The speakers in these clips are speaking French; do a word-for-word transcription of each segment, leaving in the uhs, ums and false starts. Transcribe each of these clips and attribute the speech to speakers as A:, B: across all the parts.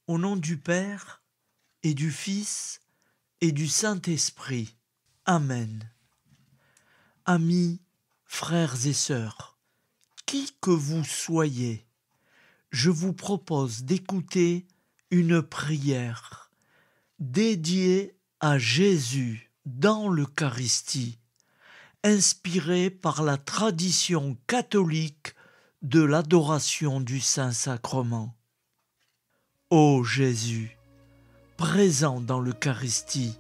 A: Au nom du Père et du Fils et du Saint-Esprit. Amen. Amis, frères et sœurs, qui que vous soyez, je vous propose d'écouter une prière dédiée à Jésus dans l'Eucharistie, inspirée par la tradition catholique de l'adoration du Saint-Sacrement. Ô Jésus, présent dans l'Eucharistie,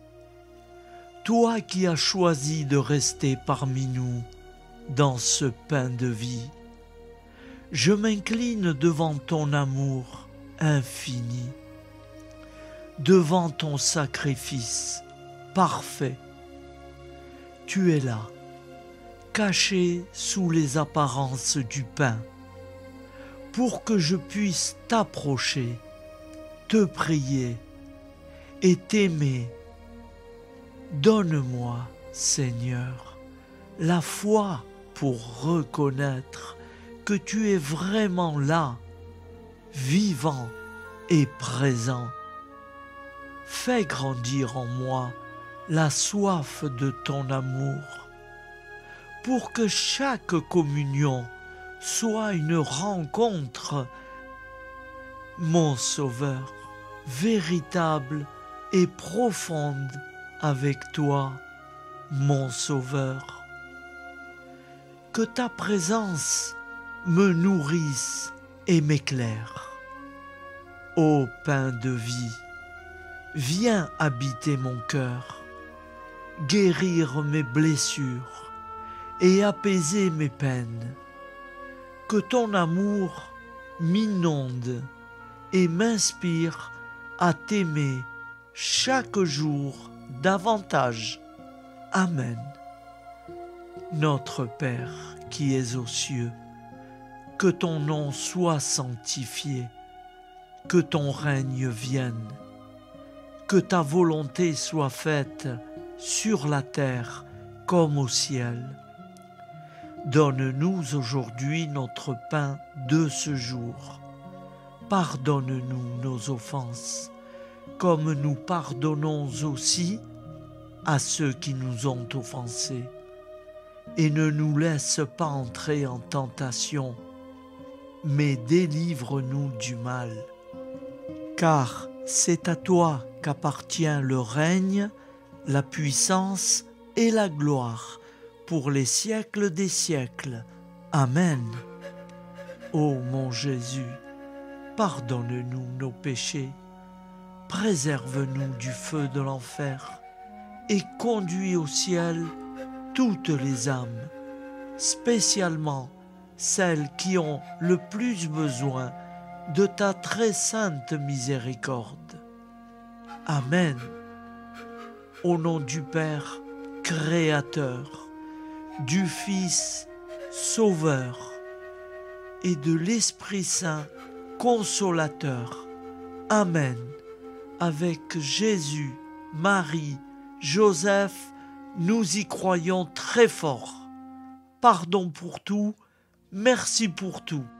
A: toi qui as choisi de rester parmi nous dans ce pain de vie, je m'incline devant ton amour infini, devant ton sacrifice parfait. Tu es là, caché sous les apparences du pain, pour que je puisse t'approcher, te prier et t'aimer. Donne-moi, Seigneur, la foi pour reconnaître que tu es vraiment là, vivant et présent. Fais grandir en moi la soif de ton amour, pour que chaque communion soit une rencontre, mon Sauveur, véritable et profonde avec toi, mon Sauveur. Que ta présence me nourrisse et m'éclaire. Ô pain de vie, viens habiter mon cœur, guérir mes blessures et apaiser mes peines. Que ton amour m'inonde et m'inspire à t'aimer chaque jour davantage. Amen. Notre Père qui es aux cieux, que ton nom soit sanctifié, que ton règne vienne, que ta volonté soit faite sur la terre comme au ciel. Donne-nous aujourd'hui notre pain de ce jour. Pardonne-nous nos offenses, comme nous pardonnons aussi à ceux qui nous ont offensés. Et ne nous laisse pas entrer en tentation, mais délivre-nous du mal. Car c'est à toi qu'appartient le règne, la puissance et la gloire pour les siècles des siècles. Amen. Ô mon Jésus, pardonne-nous nos péchés, préserve-nous du feu de l'enfer et conduis au ciel toutes les âmes, spécialement celles qui ont le plus besoin de ta très sainte miséricorde. Amen. Au nom du Père Créateur, du Fils Sauveur et de l'Esprit Saint Consolateur. Amen. Avec Jésus, Marie, Joseph, nous y croyons très fort. Pardon pour tout, merci pour tout.